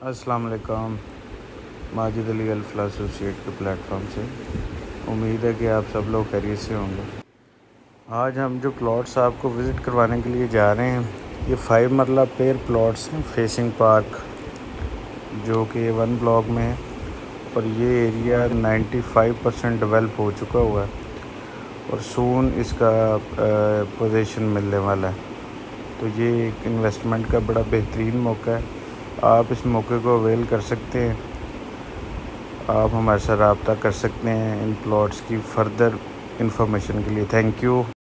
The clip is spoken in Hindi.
अस्सलाम वालेकुम। माजिद अली अल्फला एसोसिएट के प्लेटफॉर्म से उम्मीद है कि आप सब लोग खैरियत से होंगे। आज हम जो प्लॉट्स आपको विज़िट करवाने के लिए जा रहे हैं, ये 5 मरला पेयर प्लॉट्स हैं फेसिंग पार्क, जो कि 1 ब्लॉक में है और ये एरिया 95% डेवलप हो चुका हुआ है और सून इसका पोजीशन मिलने वाला है। तो ये एक इन्वेस्टमेंट का बड़ा बेहतरीन मौका है, आप इस मौके को अवेल कर सकते हैं। आप हमारे साथ रब्ता कर सकते हैं इन प्लॉट्स की फ़र्दर इंफॉर्मेशन के लिए। Thank you.